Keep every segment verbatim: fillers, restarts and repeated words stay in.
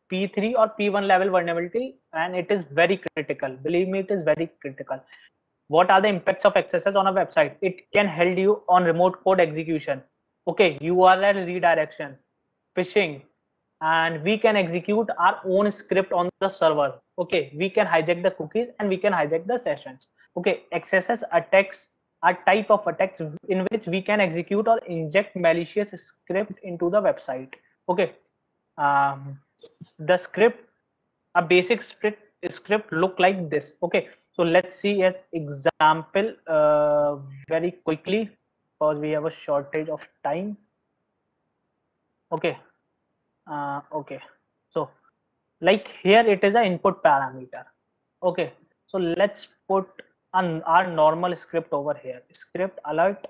P three or P one level vulnerability, and it is very critical. Believe me, it is very critical. What are the impacts of accesses on a website? It can hold you on remote code execution. Okay, U R L redirection, phishing, and we can execute our own script on the server. Okay, we can hijack the cookies and we can hijack the sessions. Okay, accesses attacks are type of attacks in which we can execute or inject malicious script into the website. Okay, um, the script, a basic script script look like this. Okay, so let's see an example uh, very quickly because we have a shortage of time. Okay, uh, okay, so like here it is an input parameter. Okay, so let's put an, our normal script over here, script alert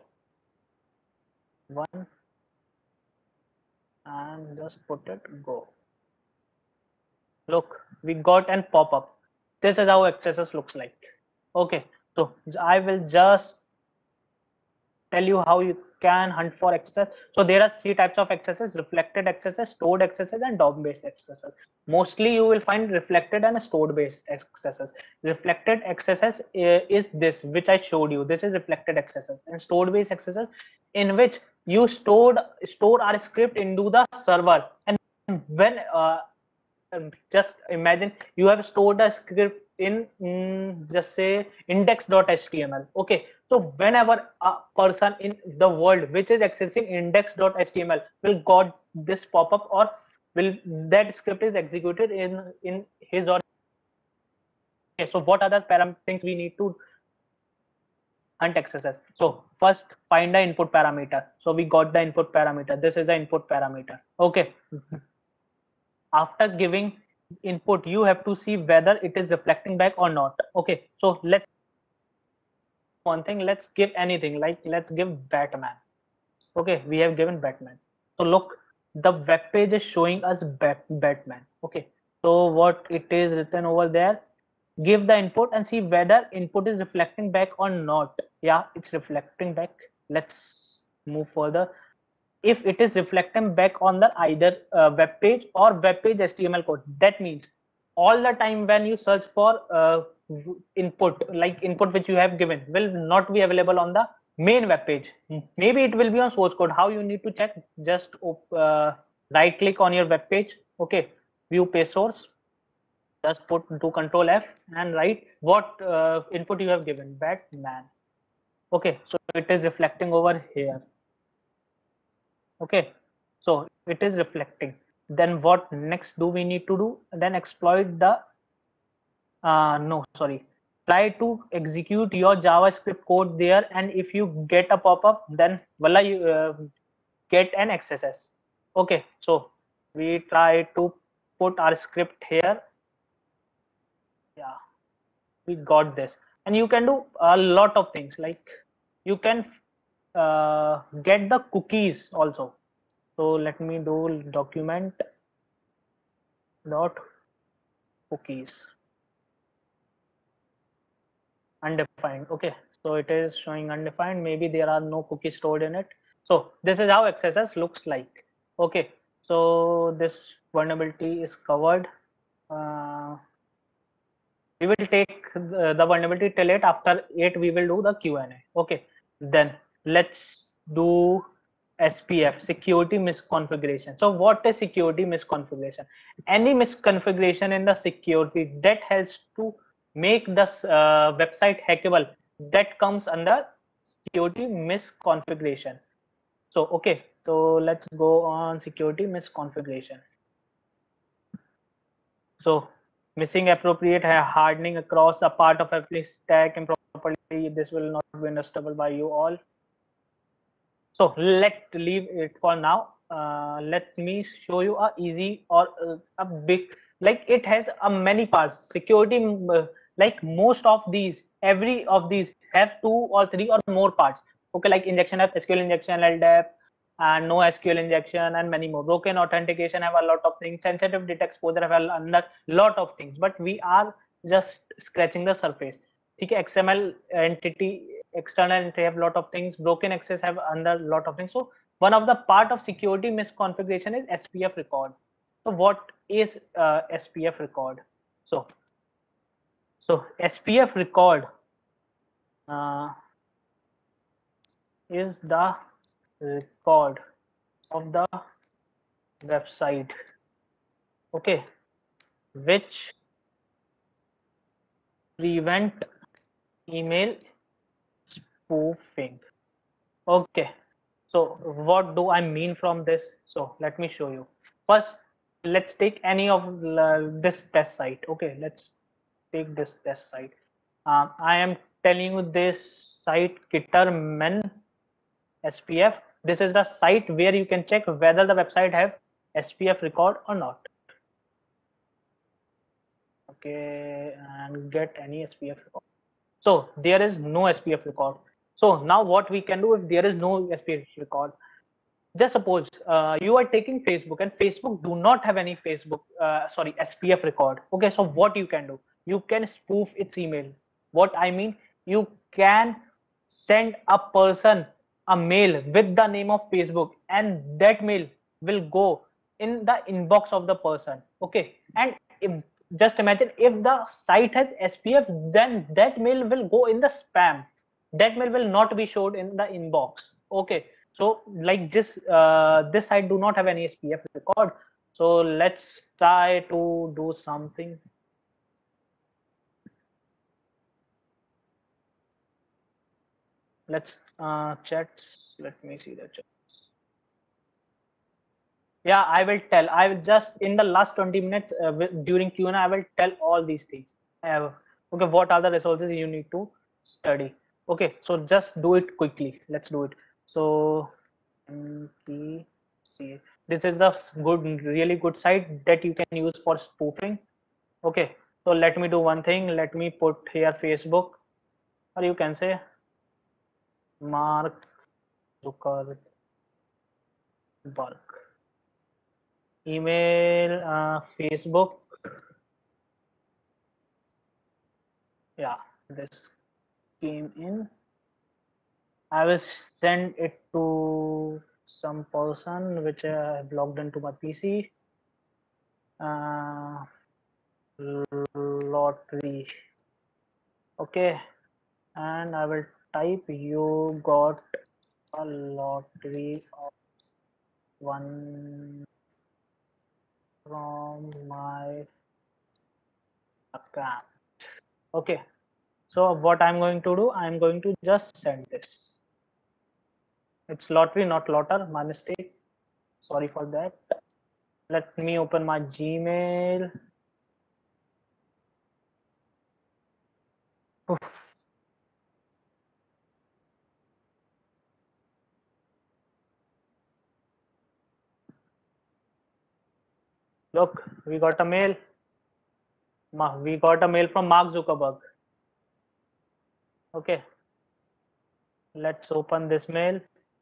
one, and just put it go. Look, we got an pop-up. This is how accesses looks like. Okay, so I will just tell you how you can hunt for access. So there are three types of accesses: reflected accesses, stored accesses, and D O M based accesses. Mostly you will find reflected and stored based accesses. Reflected accesses is this which I showed you. This is reflected accesses. And stored based accesses, in which you stored store our script into the server, and when uh, just imagine you have stored a script in mm, just say index.html. Okay, so whenever a person in the world which is accessing index.html will got this pop-up, or will that script is executed in in his or okay, so what other param things we need to hunt accesses? So first find the input parameter. So we got the input parameter. This is the input parameter. Okay, after giving input you have to see whether it is reflecting back or not. Okay, so let's one thing, let's give anything, like let's give Batman. Okay, we have given Batman. So look, the web page is showing us Bat Batman. Okay, so what it is written over there, give the input and see whether input is reflecting back or not. Yeah, it's reflecting back. Let's move further. If it is reflecting back on the either uh, web page or web page H T M L code, that means all the time when you search for uh, input, like input which you have given will not be available on the main web page. Maybe it will be on source code. How you need to check? Just uh, right click on your web page. Okay, view page source, just put do control F and write what uh, input you have given, Batman. Okay, so it is reflecting over here. Okay, so it is reflecting. Then what next do we need to do? Then exploit the uh no sorry try to execute your JavaScript code there, and if you get a pop-up, then voila, you uh, get an X S S. Okay, so we try to put our script here. Yeah, we got this, and you can do a lot of things, like you can uh, get the cookies also. So let me do document dot cookies undefined. Okay, so it is showing undefined. Maybe there are no cookies stored in it. So this is how X S S looks like. Okay, so this vulnerability is covered. Uh, we will take the, the vulnerability till it. After eight, we will do the Q and A. Okay, then let's do S P F, security misconfiguration. So what is security misconfiguration? Any misconfiguration in the security that has to make this uh, website hackable, that comes under security misconfiguration. So okay, so let's go on security misconfiguration. So missing appropriate hardening across a part of every stack improperly, this will not be understandable by you all. So let leave it for now. Uh, let me show you a easy or uh, a big, like it has a many parts. Security, uh, like most of these, every of these have two or three or more parts. Okay, like injection have S Q L injection, L D A P, and no S Q L injection, and many more. Broken authentication have a lot of things. Sensitive data exposure have a under lot of things. But we are just scratching the surface. Okay, X M L entity, external entity have a lot of things. Broken access have under lot of things. So one of the part of security misconfiguration is S P F record. So what is uh, S P F record? So, so S P F record uh, is the record of the website, okay, which prevent email spoofing. Okay, so what do I mean from this? So let me show you. First, let's take any of uh, this test site. Okay, let's take this test site. Um, I am telling you this site Kitterman S P F. This is the site where you can check whether the website have S P F record or not. Okay, and get any S P F record. So there is no S P F record. So now what we can do if there is no S P F record? Just suppose uh, you are taking Facebook and Facebook do not have any Facebook, uh, sorry, S P F record. Okay, so what you can do? You can spoof its email. What I mean, you can send a person a mail with the name of Facebook, and that mail will go in the inbox of the person. Okay, and if, just imagine if the site has S P F, then that mail will go in the spam. That mail will not be showed in the inbox. Okay, so like this uh, this site do not have any S P F record. So let's try to do something. Let's uh, chats. Let me see the chats. Yeah, I will tell. I will just in the last twenty minutes uh, during Q and A, I will tell all these things. Uh, okay, what are the resources you need to study? Okay, so just do it quickly. Let's do it. So, see, this is the good, really good site that you can use for spoofing. Okay, so let me do one thing. Let me put here Facebook, or you can say Mark Zuckerberg. Email, uh, Facebook. Yeah, this came in. I will send it to some person which I have logged into my P C. Uh, lottery. Okay, and I will type you got a lottery of one from my account. Okay, so what I'm going to do, I'm going to just send this. It's lottery, not lotter, my mistake. Sorry for that. Let me open my Gmail. Oof. Look, we got a mail. We got a mail from Mark Zuckerberg. Okay, let's open this mail.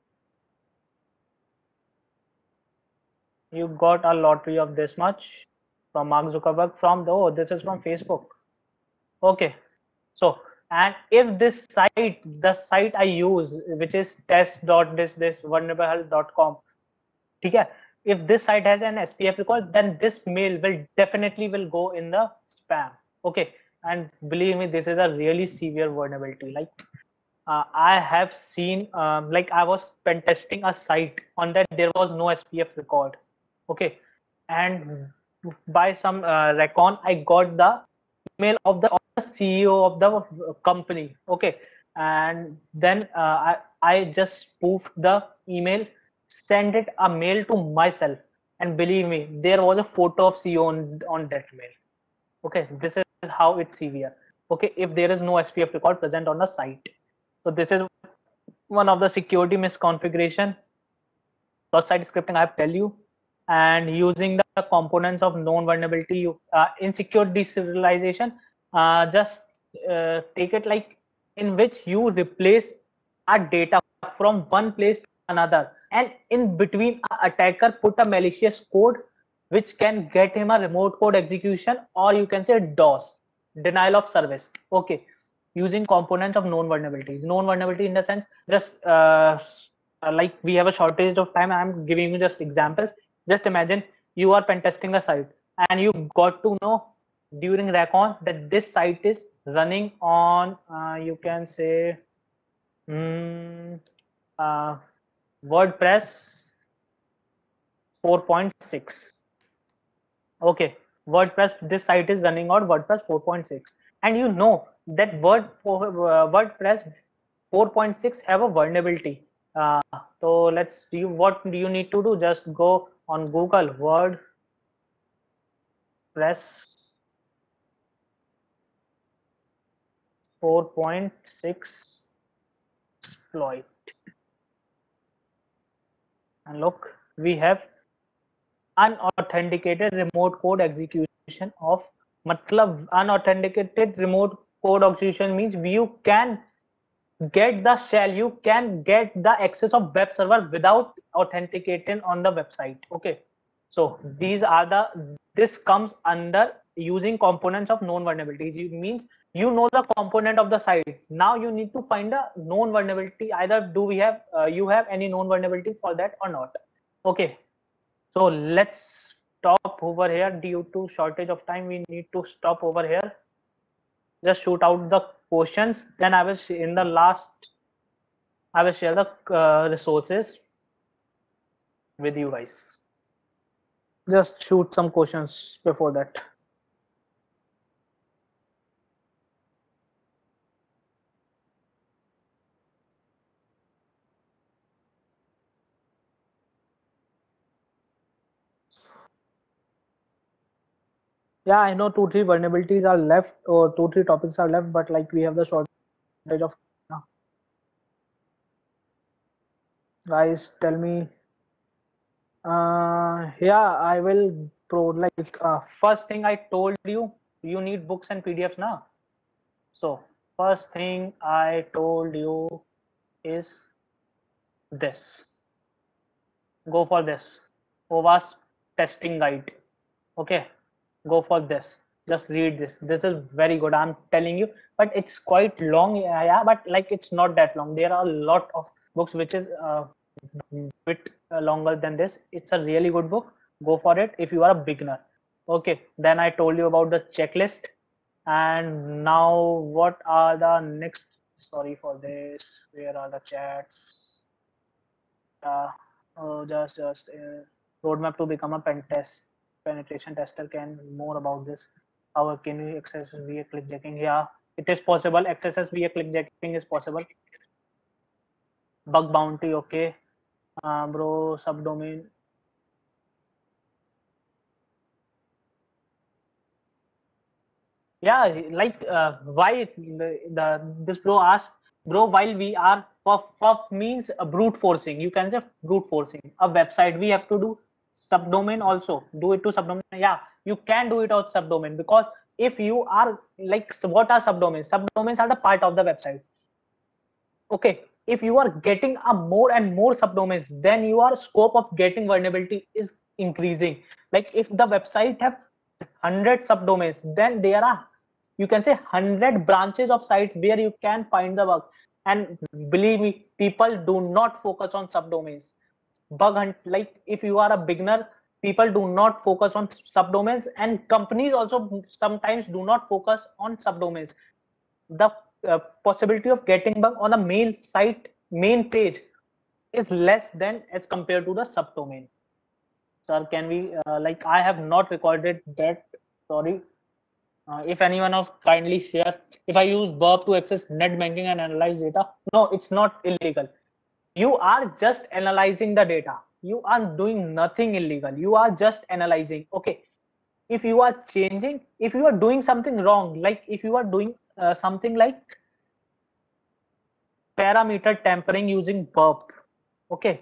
You got a lottery of this much from Mark Zuckerberg from the, oh, this is from Facebook. Okay, so and if this site, the site I use, which is test dot this this vulnerable health dot com, okay, if this site has an S P F record, then this mail will definitely will go in the spam. Okay, and believe me, this is a really severe vulnerability. Like uh, I have seen, um, like I was pen testing a site on that there was no S P F record. Okay, and by some uh, recon, I got the email of the, of the C E O of the company. Okay, and then uh, I I just spoofed the email, send it a mail to myself, and believe me, there was a photo of C E O on, on that mail. Okay, this is how it's severe. Okay, if there is no S P F record present on the site, so this is one of the security misconfiguration. Cross-site scripting, I have tell you, and using the components of known vulnerability, you, uh, in secure deserialization, uh, just uh, take it like in which you replace a data from one place to another, and in between a attacker put a malicious code which can get him a remote code execution, or you can say DOS, denial of service. Okay, using components of known vulnerabilities. Known vulnerability in the sense, just uh, uh, like we have a shortage of time, I'm giving you just examples. Just imagine you are pen testing a site. and you got to know during recon that this site is running on uh, you can say mm, uh, WordPress four point six. Okay, WordPress, this site is running on WordPress four point six, and you know that Word uh, WordPress four point six have a vulnerability. Uh, so let's do you what do you need to do? Just go on Google WordPress four point six exploit, and look, we have unauthenticated remote code execution of matlab unauthenticated remote code execution means you can get the shell, you can get the access of web server without authenticating on the website. Okay, so these are the this comes under using components of known vulnerabilities. It means you know the component of the site, now you need to find a known vulnerability, either do we have uh, you have any known vulnerability for that or not. Okay, so let's stop over here. Due to shortage of time, we need to stop over here. Just shoot out the questions. Then I will in the last, I will share the uh, resources with you guys. Just shoot some questions before that. Yeah, I know two, three vulnerabilities are left, or two, three topics are left, but like we have the shortage of. Uh, guys, tell me. Uh, yeah, I will pro like uh, first thing I told you, you need books and P D Fs now. So first thing I told you is this. Go for this. OWASP testing guide. Okay, go for this. Just read this. This is very good. I'm telling you, but it's quite long. Yeah, yeah, but like it's not that long. There are a lot of books which is uh, bit uh, longer than this. It's a really good book. Go for it if you are a beginner. Okay, then I told you about the checklist, and now what are the next? Sorry for this. Where are the chats? Uh, oh, just just uh, roadmap to become a pen test penetration tester. Can more about this? How can we access via click checking? Yeah, it is possible. Access via click checking is possible. Bug bounty, okay. Uh, bro, subdomain. Yeah, like uh, why the, the this bro asked, bro, while we are puff puff means a brute forcing. You can say brute forcing a website. We have to do subdomain also. Do it to subdomain. Yeah, you can do it out subdomain, because if you are like, what are subdomains? Subdomains are the part of the website. Okay, if you are getting a more and more subdomains, then your scope of getting vulnerability is increasing. Like if the website have one hundred subdomains, then there are, you can say, one hundred branches of sites where you can find the bug. And believe me, people do not focus on subdomains. Bug hunt, like if you are a beginner, people do not focus on subdomains, and companies also sometimes do not focus on subdomains. The uh, possibility of getting bug on a main site, main page, is less than as compared to the subdomain. Sir, can we uh, like I have not recorded that. Sorry. Uh, if anyone of kindly share, if I use Burp to access net banking and analyze data, no, it's not illegal. You are just analyzing the data. You are doing nothing illegal. You are just analyzing. Okay. If you are changing, if you are doing something wrong, like if you are doing uh, something like parameter tampering using Burp. Okay.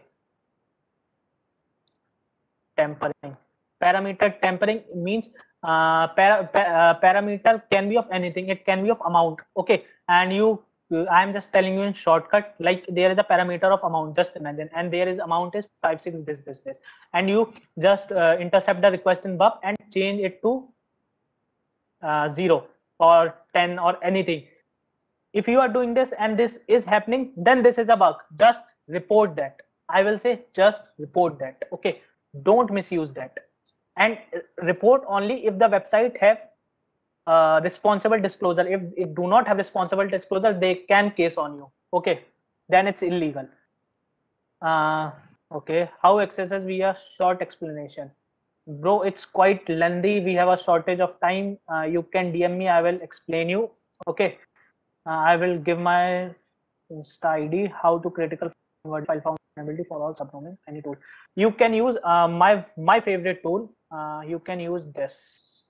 Tampering. Parameter tampering means uh, para, pa, uh, parameter can be of anything. It can be of amount. Okay. And you, I am just telling you in shortcut, like there is a parameter of amount, just imagine, and there is amount is five, six, this, this, this. And you just uh, intercept the request in Burp and change it to uh, zero or ten or anything. If you are doing this and this is happening, then this is a bug. Just report that. I will say just report that. Okay, don't misuse that. and report only if the website have uh, responsible disclosure. If it do not have responsible disclosure, they can case on you. Okay, then it's illegal. Uh, okay, how accesses via short explanation. Bro, it's quite lengthy. We have a shortage of time. Uh, you can D M me. I will explain you. Okay, uh, I will give my Insta I D. How to critical word file foundability for all subdomain. Any tool you can use. Uh, my my favorite tool. Uh, you can use this.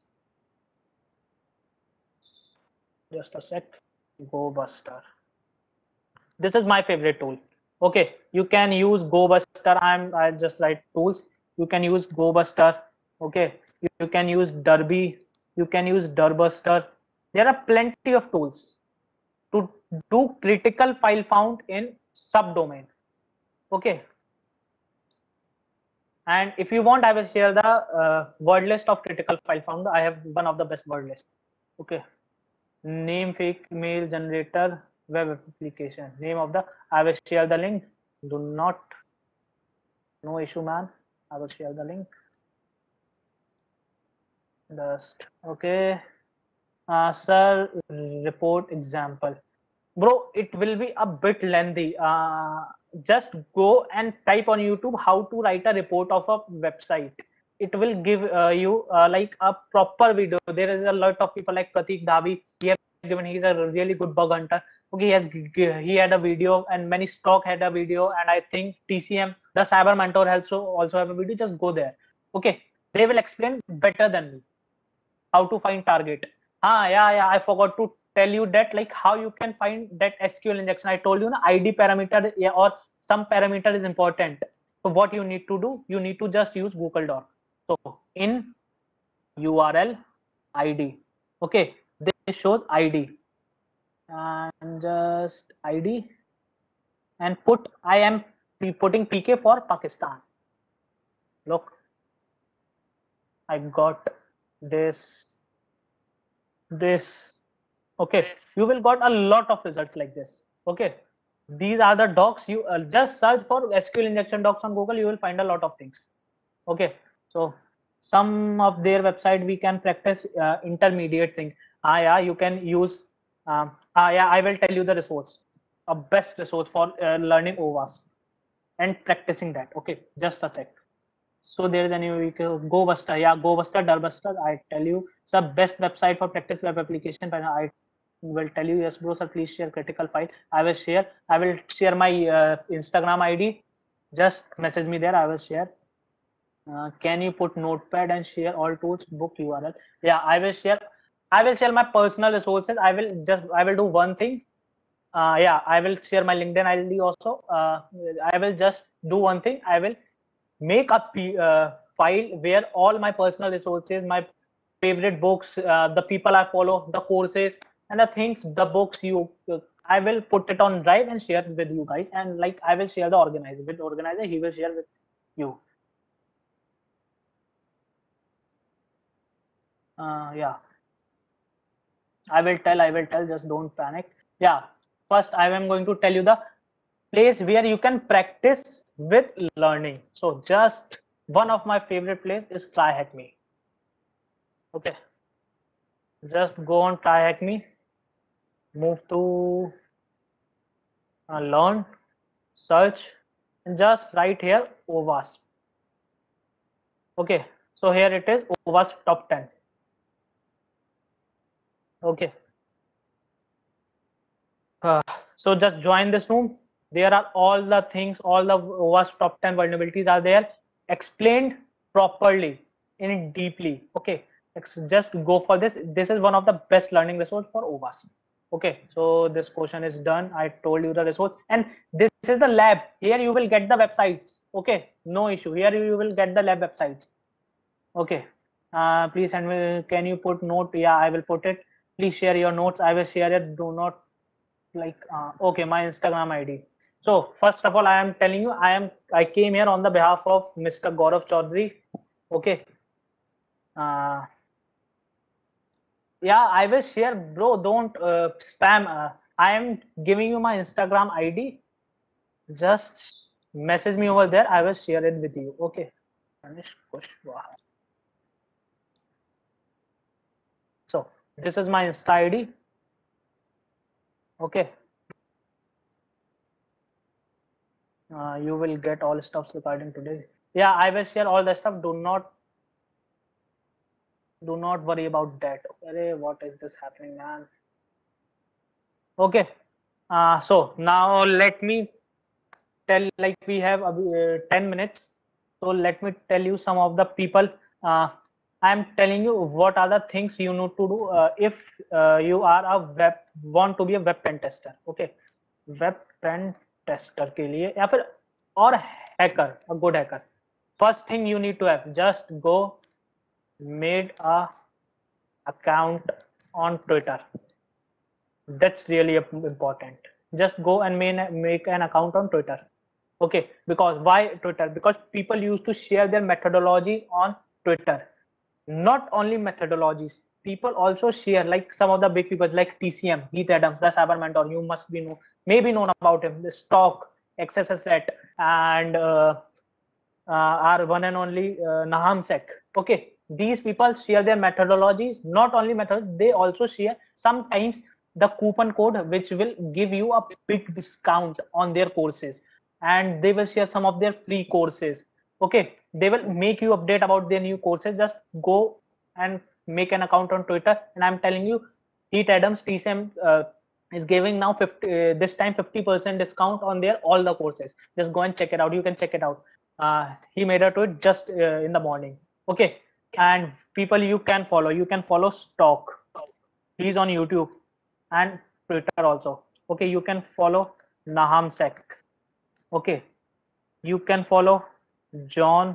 Just a sec. GoBuster. This is my favorite tool. Okay, you can use GoBuster. I'm I just write tools. You can use GoBuster. Okay, you, you can use Derby. You can use Derbuster. There are plenty of tools to do critical file found in subdomain. Okay, and if you want, I will share the uh, word list of critical file found. I have one of the best word list. Okay, name fake mail generator web application. Name of the. I will share the link. Do not. No issue, man. I will share the link. Just okay. Uh, sir, report example. Bro, it will be a bit lengthy. Uh, just go and type on YouTube how to write a report of a website. It will give uh, you uh, like a proper video. There is a lot of people like Pratik Dhabi. He has given. He's a really good bug hunter. Okay, he has he had a video, and many stock had a video, and I think T C M, the Cyber Mentor, also also have a video. Just go there. Okay, they will explain better than me how to find target. Ah, yeah, yeah. I forgot to tell you that like how you can find that S Q L injection. I told you na I D parameter, yeah, or some parameter is important. So what you need to do, you need to just use Google Doc. So in U R L I D. Okay, this shows I D and just I D and put I am putting P K for Pakistan. Look, I got this this okay, you will got a lot of results like this. Okay, these are the docs. You uh, just search for S Q L injection docs on Google, you will find a lot of things. Okay, so some of their website we can practice uh, intermediate thing. Ah, yeah, you can use um, ah, yeah, I will tell you the resource, a best resource for uh, learning O WASP and practicing that. Okay, just a sec. So there is any GoBuster. Yeah, GoBuster, Derbuster. I tell you, it's the best website for practice web application. But I will tell you, yes, bro, sir, please share critical file. I will share. I will share my uh, Instagram I D. Just message me there. I will share. Uh, can you put notepad and share all tools book U R L? Yeah, I will share. I will share my personal resources. I will just. I will do one thing. Uh, yeah, I will share my LinkedIn I D also. Uh, I will just do one thing. I will make a P, uh, file where all my personal resources, my favorite books, uh, the people I follow, the courses, and the things, the books you, uh, I will put it on Drive and share with you guys. And like I will share the organizer with the organizer, he will share with you. Uh, yeah, I will tell. I will tell. Just don't panic. Yeah. First, I am going to tell you the place where you can practice with learning. So just one of my favorite place is TryHackMe. Okay, just go on TryHackMe, move to uh, learn, search, and just write here O WASP. Okay, so here it is O WASP top ten. Okay, uh, so just join this room. There are all the things, all the O WASP top ten vulnerabilities are there, explained properly in deeply. Okay, just go for this. This is one of the best learning resource for O WASP. Okay, so this question is done. I told you the resource, and this is the lab. Here you will get the websites. Okay, no issue. Here you will get the lab websites. Okay, uh, please send me. Can you put note? Yeah, I will put it. Please share your notes. I will share it. Do not like. Uh, okay, my Instagram I D. So first of all, I am telling you, I am. I came here on the behalf of Mister Gaurav Chaudhary. Okay. Uh, yeah, I will share, bro. Don't uh, spam. Uh, I am giving you my Instagram I D. Just message me over there. I will share it with you. Okay. Manish Kushwaha. So this is my Insta I D. Okay. Uh, you will get all stuffs regarding today. Yeah, I will share all the stuff. Do not do not worry about that. Arey, what is this happening, man? Okay. Uh, so now let me tell, like we have uh, ten minutes. So let me tell you some of the people. Uh, I'm telling you what are the things you need to do uh, if uh, you are a web want to be a web pen tester. Okay, web pen tester के लिए या फिर और hacker, a good hacker. First thing you need to have, just go made a account on Twitter. That's really important. Just go and make an account on Twitter. Okay, because why Twitter? Because people used to share their methodology on Twitter. Not only methodologies, people also share, like some of the big people like T C M, Heath Adams, the cyber mentor. You must be know, maybe known about him. The Stock, X S S Ret, and uh, uh, our one and only uh, Naham Sek. Okay, these people share their methodologies. Not only methods, they also share sometimes the coupon code which will give you a big discount on their courses, and they will share some of their free courses. Okay, they will make you update about their new courses. Just go and make an account on Twitter, and I'm telling you, Heath Adams, T C M uh, is giving now fifty uh, this time fifty percent discount on their all the courses. Just go and check it out. You can check it out. Uh, he made a tweet just uh, in the morning. Okay, and people you can follow, you can follow Stock. He's on YouTube and Twitter also. Okay, you can follow Naham Sek. Okay, you can follow John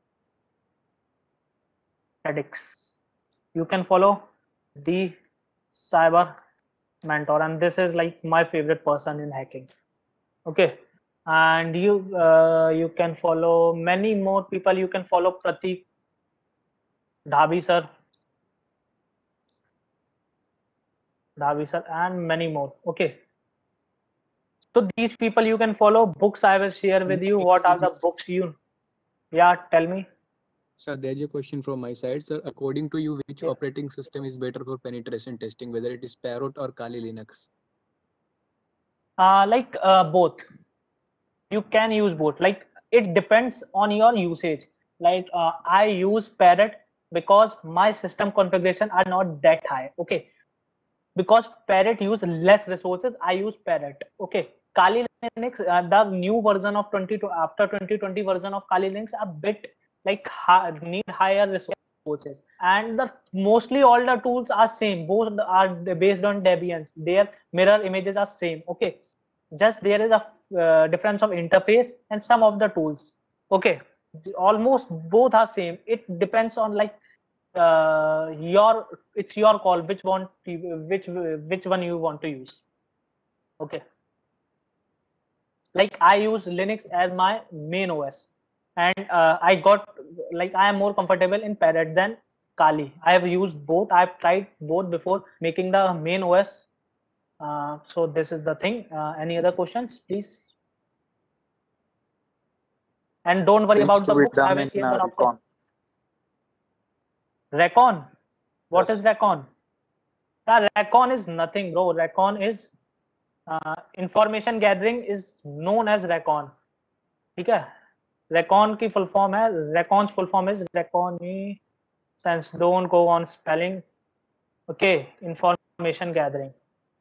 Hedix. You can follow the cyber mentor, and this is like my favorite person in hacking. Okay, and you uh, you can follow many more people. You can follow Pratik Dhabi sir, Dhabi sir, and many more. Okay, so these people you can follow. Books I will share with you. What are the books you? Yeah, tell me. Sir, there's a question from my side. Sir, according to you, which Yeah. operating system is better for penetration testing, whether it is Parrot or Kali Linux? Uh, like uh, both. You can use both. Like it depends on your usage. Like uh, I use Parrot because my system configuration are not that high. Okay, because Parrot use less resources, I use Parrot. Okay, Kali Linux, uh, the new version of twenty to after twenty twenty version of Kali Linux a bit like high, need higher resources, and the mostly all the tools are same. Both are based on Debians. Their mirror images are same. Okay, just there is a uh, difference of interface and some of the tools. Okay, almost both are same. It depends on like uh, your it's your call which one which which one you want to use. Okay, like I use Linux as my main O S, and uh, I got like I am more comfortable in Parrot than Kali. I have used both. I've tried both before making the main O S. Uh, so this is the thing. Uh, any other questions, please? And don't worry Things about to the be books. I done will in share uh, one of them. Recon. Recon. What Yes. is Recon? Yeah, Recon is nothing, bro. Recon is uh, information gathering is known as Recon. ठीक है? Recon की full form है. Recon's full form is reconnaissance. Don't go on spelling. Okay, information gathering.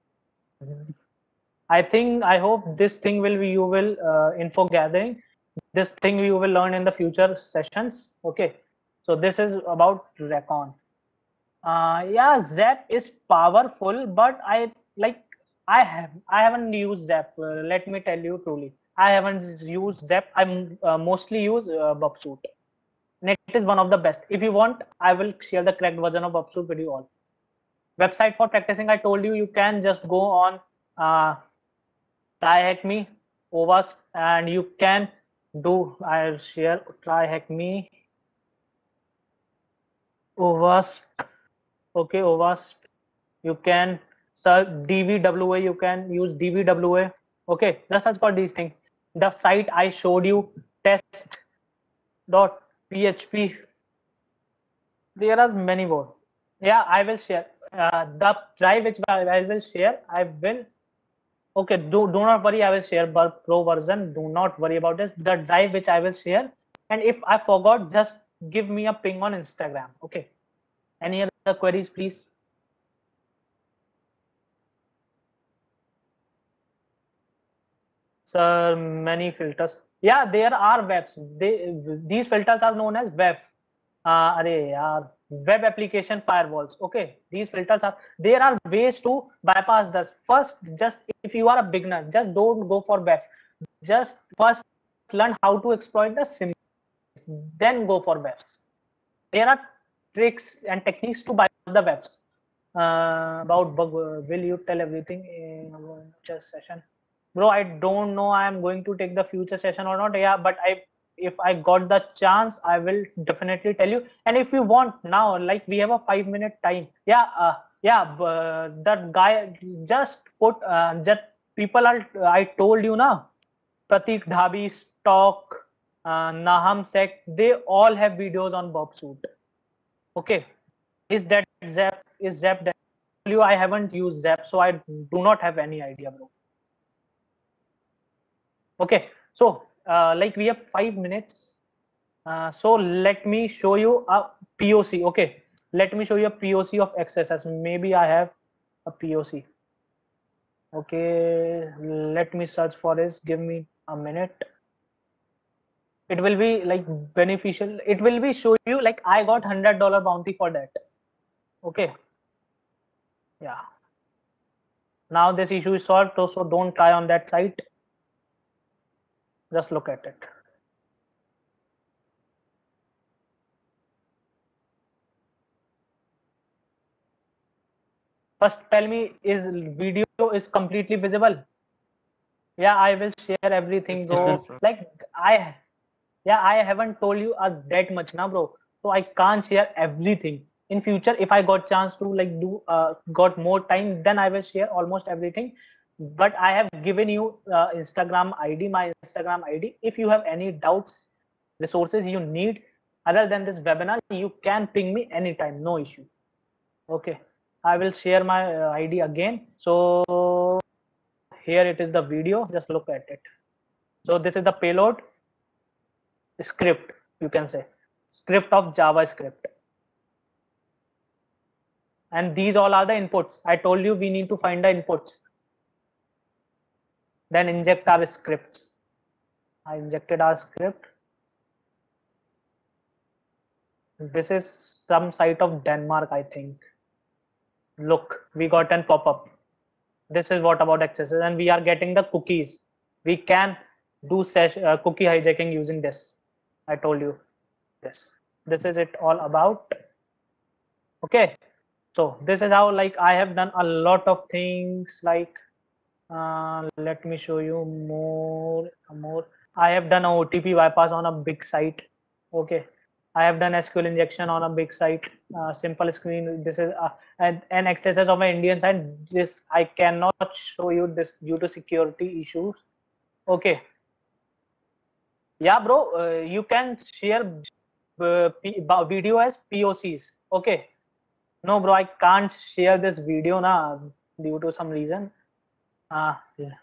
I think I hope this thing will be you will uh, info gathering. This thing you will learn in the future sessions. Okay, so this is about Recon. Uh, yeah, Zap is powerful, but I like I have I haven't used Zap. Uh, let me tell you truly, I haven't used Zap. I uh, mostly use uh, Bubsuit. And it is one of the best. If you want, I will share the correct version of Bubsuit with you all. Website for practicing, I told you, you can just go on uh, TryHackMe, OWASP, and you can do. I'll share TryHackMe, OWASP. Okay, OWASP. You can search D V W A. You can use D V W A. Okay, just search for these things. The site I showed you, test dot P H P. There are many more. Yeah, I will share. uh, the drive which I, I will share, I will. Okay, do do not worry. I will share pro version. Do not worry about this. The drive which I will share, and if I forgot, just give me a ping on Instagram. Okay. Any other queries, please? Sir, many filters. Yeah, there are webs. They these filters are known as web. Uh, arey yaar, web application firewalls. Okay, these filters are. There are ways to bypass this. First, just if you are a beginner, just don't go for web. Just first learn how to exploit the sim. Then go for webs. There are tricks and techniques to bypass the webs. Uh, about bug, uh, will you tell everything in future session? Bro, I don't know. I am going to take the future session or not. Yeah, but I, if I got the chance, I will definitely tell you. And if you want now, like we have a five minute time. Yeah, uh, yeah. Uh, that guy just put. Uh, just people are. I told you now. Pratik Dhabi, Stock, uh, Naham Sek. They all have videos on Bob Suit. Okay, is that Zap? Is Zap that? I haven't used Zap, so I do not have any idea, bro. Okay, so uh, like we have five minutes. Uh, so let me show you a P O C. Okay, let me show you a P O C of X S S. Maybe I have a P O C. Okay, let me search for this. Give me a minute. It will be like beneficial. It will be show you like I got hundred dollar bounty for that. Okay. Yeah. Now this issue is solved, so don't try on that site. Just look at it. First tell me, is video is completely visible? Yeah, I will share everything, bro. Like I, yeah, I haven't told you uh, that much now, bro. So I can't share everything. In future, if I got chance to like do, uh, got more time, then I will share almost everything. But I have given you uh, Instagram I D, my Instagram I D. If you have any doubts, resources you need other than this webinar, you can ping me anytime, no issue. Okay, I will share my uh, I D again. So here it is the video, just look at it. So this is the payload script, you can say script of JavaScript, and these all are the inputs. I told you we need to find the inputs, then inject our scripts. I injected our script. This is some site of Denmark, I think. Look, we got an pop-up. This is what about accesses, and we are getting the cookies. We can do session, uh, cookie hijacking using this. I told you this. This is it all about. Okay, so this is how like I have done a lot of things. Like uh, let me show you more. More. I have done a O T P bypass on a big site. Okay, I have done S Q L injection on a big site. Uh, simple screen. This is uh, an, an accesses of an Indian site. This I cannot show you this due to security issues. Okay. Yeah, bro. Uh, you can share uh, P video as P O Cs. Okay. No, bro. I can't share this video na due to some reason. Uh, yeah.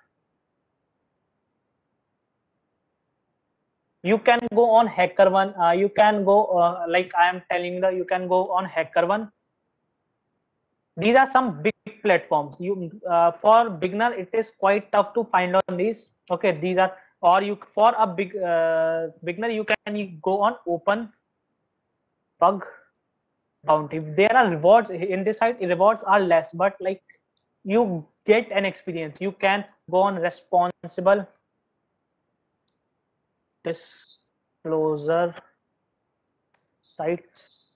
You can go on HackerOne. Uh, you can go uh, like I am telling the. You can go on HackerOne. These are some big platforms. You uh, for beginner, it is quite tough to find on these. Okay, these are or you for a big uh, beginner, you can go on Open Bug Bounty. There are rewards in this site. Rewards are less, but like you get an experience. You can go on Responsible Disclosure sites.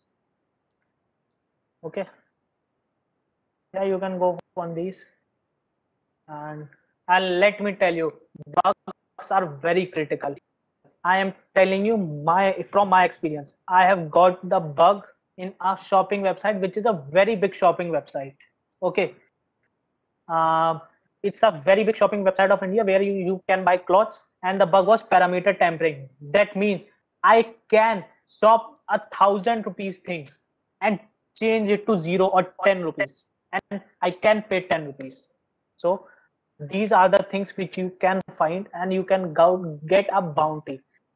Okay. Yeah, you can go on these, and and let me tell you, bugs are very critical. I am telling you my from my experience. I have got the bug in a shopping website, which is a very big shopping website. Okay, uh, it's a very big shopping website of India where you you can buy clothes, and the bug was parameter tampering. That means I can shop a thousand rupees things, and change it to zero or ten rupees, and I can pay ten rupees. So these are the things which you can find, and you can go get a bounty.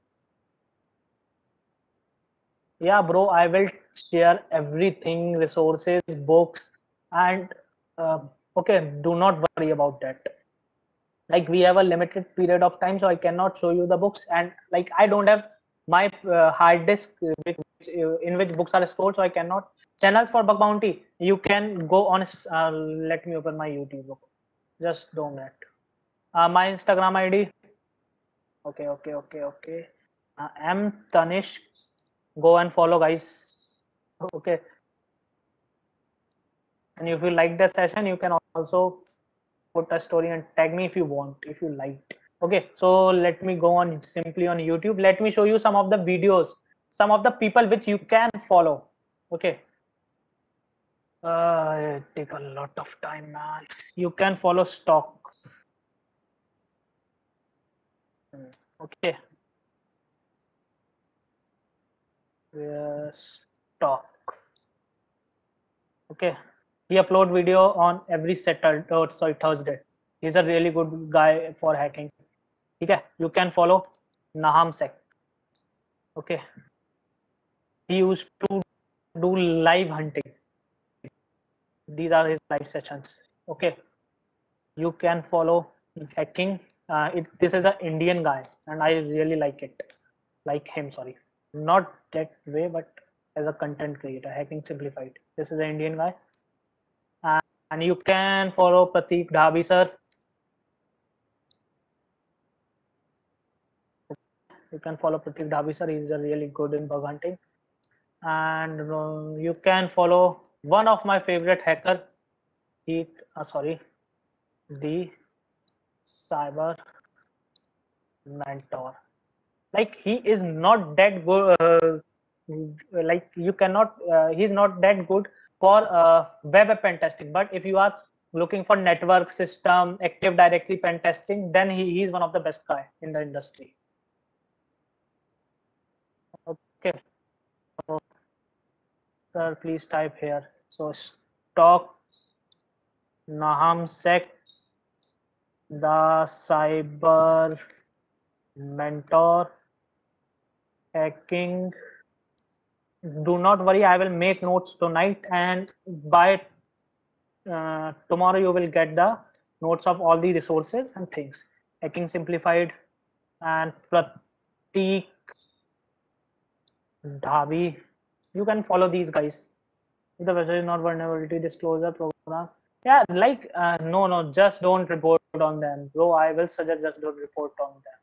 Yeah, bro, I will share everything, resources, books, and uh, okay, do not worry about that. Like, we have a limited period of time, so I cannot show you the books, and like I don't have my uh, hard disk uh, which, uh, in which books are stored, so I cannot. Channels for bug bounty, you can go on. Uh, let me open my YouTube book. Just do that. Uh, my Instagram I D. Okay, okay, okay, okay. Uh, M Tanish. Go and follow, guys. Okay. And if you like the session, you can also put a story and tag me if you want, if you liked. Okay, so let me go on simply on YouTube. Let me show you some of the videos, some of the people which you can follow. Okay. Uh, it take a lot of time, man. You can follow stocks. Okay. Yes, stock. Okay. He upload video on every Saturday, oh, sorry, Thursday. He's a really good guy for hacking. Okay, you can follow Naham Sek. Okay, he used to do live hunting. These are his live sessions. Okay, you can follow hacking. Uh, it, this is an Indian guy, and I really like it. Like him, sorry, not that way, but as a content creator, hacking simplified. This is an Indian guy, and, and you can follow Pratik Dhabi sir. You can follow Pratik Dhabi sir. He's a really good in bug hunting. And uh, you can follow one of my favorite hacker. He, uh, sorry, the cyber mentor. Like, he is not that good. Uh, like, you cannot. Uh, he's not that good for uh, web pen testing. But if you are looking for network system, Active Directory pen testing, then he, he is one of the best guy in the industry. Okay. So, sir, please type here. So stock Naham Sek, the cyber mentor, hacking. Do not worry, I will make notes tonight, and by uh, tomorrow you will get the notes of all the resources and things. Hacking simplified, and Pratik Dhabi. You can follow these guys. The website is not vulnerability disclosure program. Yeah, like uh, no, no, just don't report on them, bro. I will suggest just don't report on them.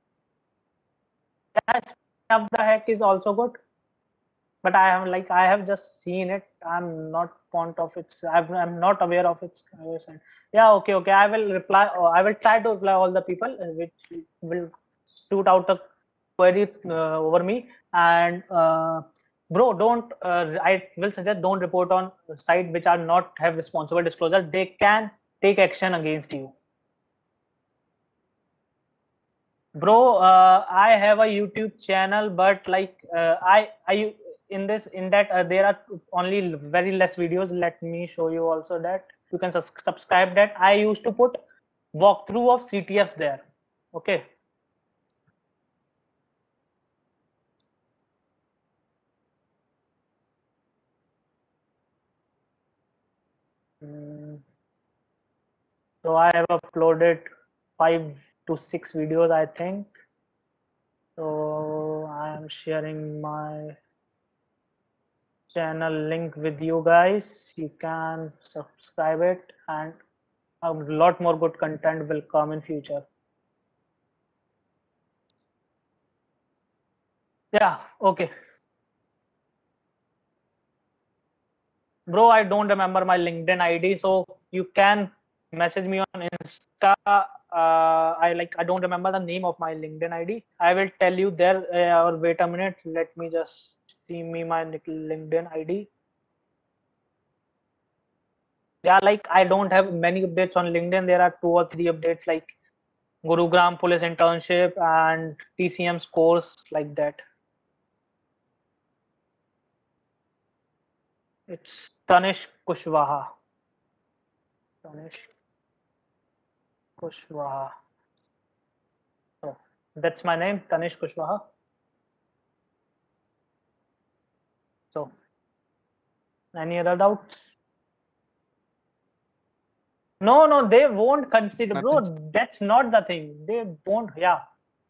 Yes, of the hack is also good, but I have like I have just seen it. I'm not fond of its. I'm, I'm not aware of its. Yeah, okay, okay. I will reply. Or I will try to reply all the people uh, which will shoot out the query uh, over me. And uh, bro, don't. Uh, I will suggest don't report on site which are not have responsible disclosure. They can take action against you. Bro, uh, I have a YouTube channel, but like uh, I, I in this in that uh, there are only very less videos. Let me show you also that you can sus subscribe that. I used to put walkthrough of C T Fs there. Okay. Mm. So I have uploaded five to six videos, I think. So I am sharing my channel link with you guys. You can subscribe it, and a lot more good content will come in future. Yeah, okay. Bro, I don't remember my LinkedIn I D, so you can message me on Insta. Uh, I like I don't remember the name of my LinkedIn I D. I will tell you there. Uh, or wait a minute. Let me just see me my LinkedIn I D. Yeah, like I don't have many updates on LinkedIn. There are two or three updates like Gurugram police internship and T C M's course, like that. It's Tanish Kushwaha. Tanish Kushwaha. So that's my name, Tanish Kushwaha. So any other doubts? No, no, they won't consider, bro. Nothing. That's not the thing. They won't. Yeah.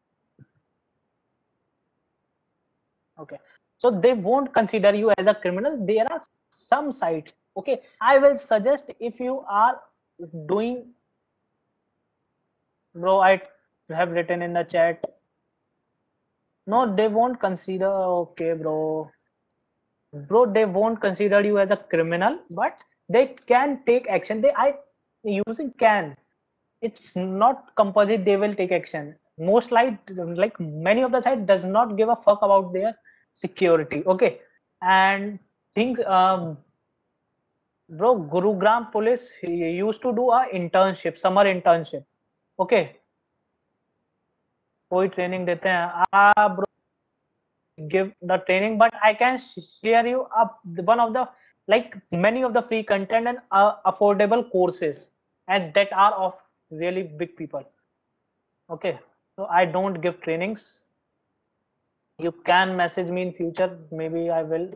Okay. So they won't consider you as a criminal. There are some sites. Okay. I will suggest if you are doing, bro, I have written in the chat. No, they won't consider. Okay, bro. Bro, they won't consider you as a criminal, but they can take action. They I using can. It's not composite. They will take action. Most like like many of the site does not give a fuck about their security. Okay, and things. Um, bro, Gurugram police used to do a internship, summer internship. Okay, कोई training देते हैं. Ah, bro, give the training, but I can share you up one of the like many of the free content and uh, affordable courses, and that are of really big people. Okay, so I don't give trainings. You can message me in future, maybe I will.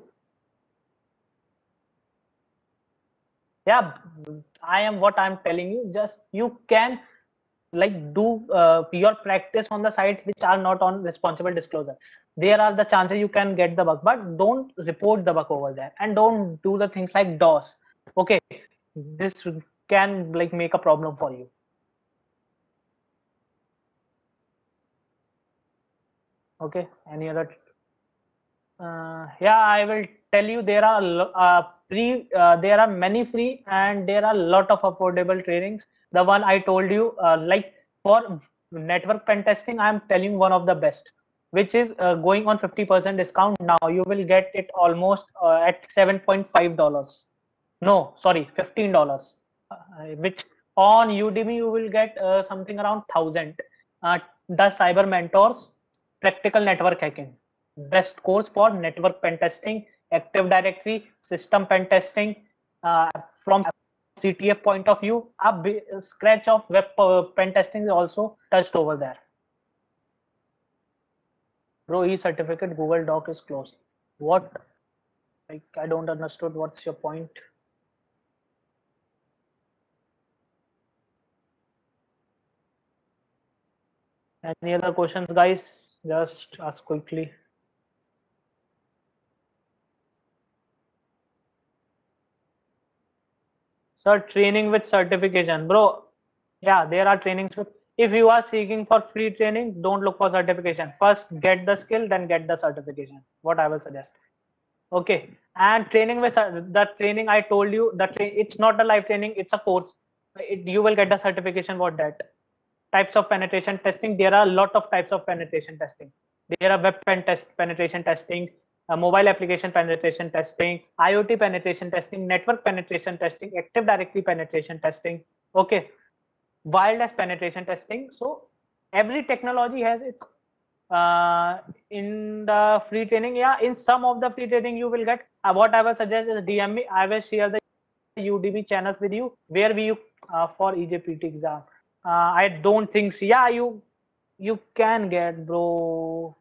Yeah, I am what I'm telling you. Just you can like do uh, your practice on the sites which are not on responsible disclosure. There are the chances you can get the bug, but don't report the bug over there, and don't do the things like DOS. Okay, this can like make a problem for you. Okay, any other? Uh, yeah, I will tell you there are uh, free. Uh, there are many free, and there are a lot of affordable trainings. The one I told you, uh, like for network pen testing, I am telling one of the best, which is uh, going on fifty percent discount now. You will get it almost uh, at seven point five dollars. No, sorry, fifteen dollars. Uh, which on Udemy you will get uh, something around thousand. Uh, the Cyber Mentors Practical Network Hacking, best course for network pen testing, Active Directory, system pen testing. Uh, from C T F point of view, a scratch of web uh, pen testing is also touched over there. Bro, e-certificate Google Doc is closed. What? Like I don't understood. What's your point? Any other questions, guys? Just ask quickly. Sir, training with certification, bro. Yeah, there are trainings with. If you are seeking for free training, don't look for certification. First, get the skill, then get the certification. What I will suggest. Okay, and training with the training I told you, the tra it's not a live training, it's a course. It, you will get the certification for that. Types of penetration testing. There are a lot of types of penetration testing. There are web pen test penetration testing, uh, mobile application penetration testing, IoT penetration testing, network penetration testing, Active Directory penetration testing. Okay, wireless penetration testing. So every technology has its uh, in the free training. Yeah, in some of the free training you will get. Uh, what I will suggest is D M me. I will share the Udemy channels with you where we uh, for E J P T exam. Uh, I don't think so. Yeah, you you can get, bro.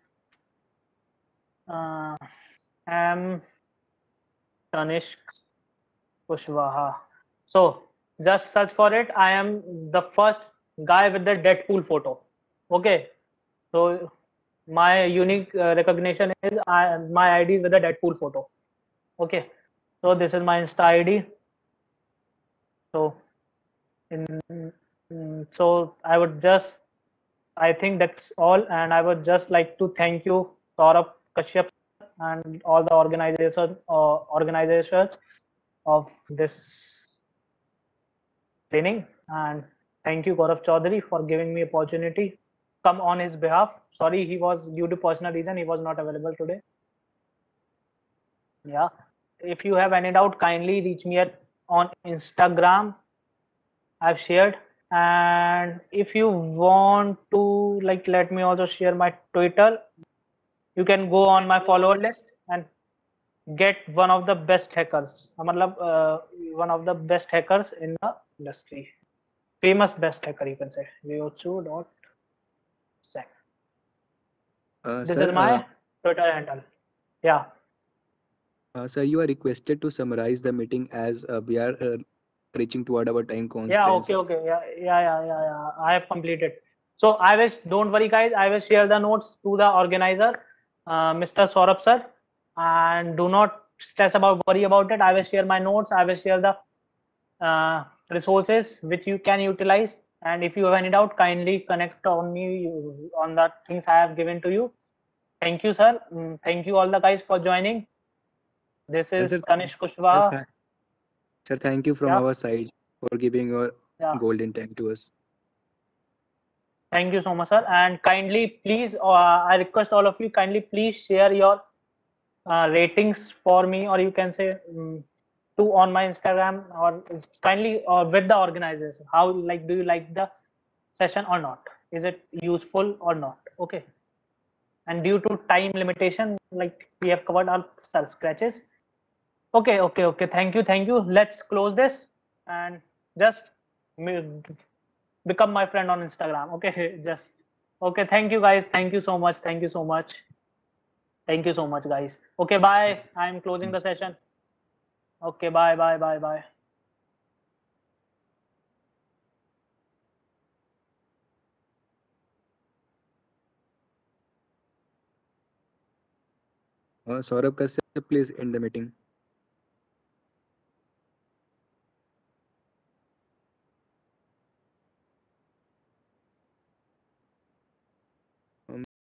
Uh, am Tanishq Kushwaha. So just search for it. I am the first guy with the Deadpool photo. Okay. So my unique uh, recognition is I, my I D is with the Deadpool photo. Okay. So this is my Insta I D. So in mm, so I would just I think that's all, and I would just like to thank you, Saurabh Kashyap, and all the organization uh, organizations of this training. And thank you, Gaurav Chaudhary, for giving me opportunity. Come on his behalf. Sorry, he was due to personal reason he was not available today. Yeah. If you have any doubt, kindly reach me at on Instagram. I've shared. And if you want to like let me also share my Twitter, you can go on my follower list and get one of the best hackers, matlab, uh, one of the best hackers in the industry, famous best hacker you can say. Viochu dot sec. Uh, This sir, is my uh, Twitter handle. Yeah. uh, sir, you are requested to summarize the meeting as uh, we are uh, reaching toward our time Yeah, constraints. okay, okay. Yeah, yeah, yeah, yeah, yeah. I have completed. So I will, don't worry guys, I will share the notes to the organizer, uh, Mister Saurabh sir, and do not stress about, worry about it. I will share my notes. I will share the uh, resources which you can utilize. And if you have any doubt, kindly connect on me on the things I have given to you. Thank you, sir. Mm, Thank you all the guys for joining. This Uh, is sir, Tanish sir, Kushwaha. tha- sir, thank you from Yeah, our side for giving your yeah. golden time to us. Thank you so much, sir. And kindly, please, uh, I request all of you, kindly, please share your uh, ratings for me, or you can say um, to on my Instagram, or kindly uh, with the organizers. How, like, do you like the session or not? Is it useful or not? Okay. And due to time limitation, like we have covered all sir scratches. Okay, okay, okay. Thank you, thank you. Let's close this and just me- become my friend on Instagram. Okay, just okay. Thank you guys. Thank you so much. Thank you so much. Thank you so much, guys. Okay, bye. I'm closing the session. Okay, bye, bye, bye, bye. Uh, Saurabh Kashyap, please end the meeting.